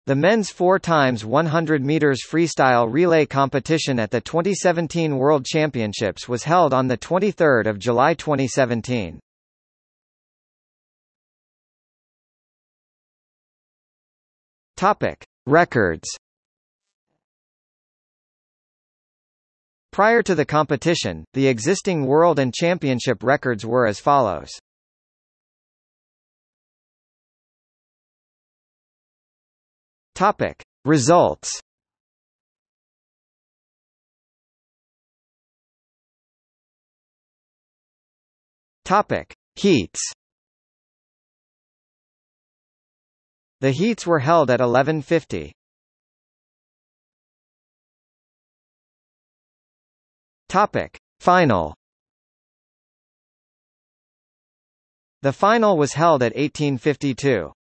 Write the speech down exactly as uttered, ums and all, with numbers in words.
The men's four by one hundred meters freestyle relay competition at the twenty seventeen World Championships was held on the twenty-third of July twenty seventeen. Topic: Records. Prior to the competition, the existing world and championship records were as follows. Topic: Results. Topic: Heats. The heats were held at eleven fifty. Topic: Final. The final was held at eighteen fifty-two.